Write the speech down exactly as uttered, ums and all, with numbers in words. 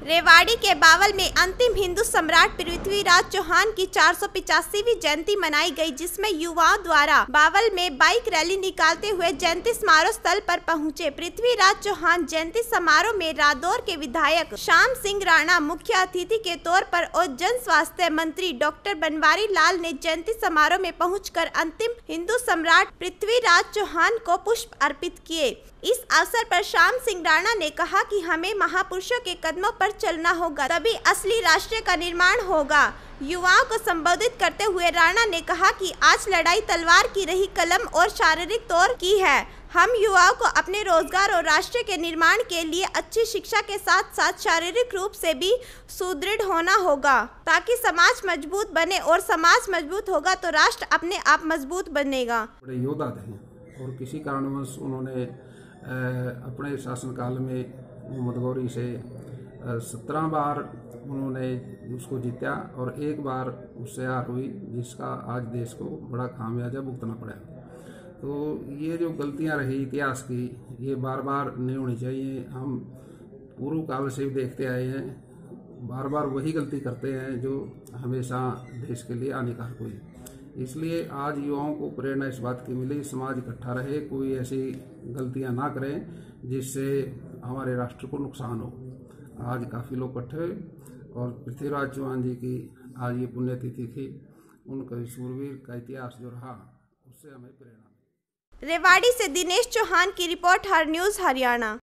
रेवाड़ी के बावल में अंतिम हिंदू सम्राट पृथ्वीराज चौहान की चार सौ पिचासीवीं जयंती मनाई गई, जिसमें युवाओं द्वारा बावल में बाइक रैली निकालते हुए जयंती समारोह स्थल पर पहुंचे। पृथ्वीराज चौहान जयंती समारोह में रादौर के विधायक श्याम सिंह राणा मुख्य अतिथि के तौर पर और जन स्वास्थ्य मंत्री डॉक्टर बनवारी लाल ने जयंती समारोह में पहुंचकर अंतिम हिंदू सम्राट पृथ्वीराज चौहान को पुष्प अर्पित किए। इस अवसर पर श्याम सिंह राणा ने कहा कि हमें महापुरुषों के कदमों पर चलना होगा, तभी असली राष्ट्र का निर्माण होगा। युवाओं को संबोधित करते हुए राणा ने कहा कि आज लड़ाई तलवार की रही, कलम और शारीरिक तौर की है। हम युवाओं को अपने रोजगार और राष्ट्र के निर्माण के लिए अच्छी शिक्षा के साथ साथ शारीरिक रूप से भी सुदृढ़ होना होगा, ताकि समाज मजबूत बने, और समाज मजबूत होगा तो राष्ट्र अपने आप मजबूत बनेगा। बड़े योद्धा थे और किसी कारणवश उन्होंने अपने शासनकाल में मोहम्मद गौरी से सत्रह बार उन्होंने उसको जीता और एक बार उससे हार हुई, जिसका आज देश को बड़ा खामियाजा भुगतना पड़ा। तो ये जो गलतियां रही इतिहास की, ये बार बार नहीं होनी चाहिए। हम पूर्व काल से भी देखते आए हैं, बार बार वही गलती करते हैं जो हमेशा देश के लिए हानिकारक हुई। इसलिए आज युवाओं को प्रेरणा इस बात की मिली, समाज इकट्ठा रहे, कोई ऐसी गलतियां ना करें जिससे हमारे राष्ट्र को नुकसान हो। आज काफ़ी लोग इकट्ठे हुए और पृथ्वीराज चौहान जी की आज ये पुण्यतिथि थी। उनका सूरवीर का इतिहास जो रहा उससे हमें प्रेरणा। रेवाड़ी से दिनेश चौहान की रिपोर्ट, हर न्यूज़ हरियाणा।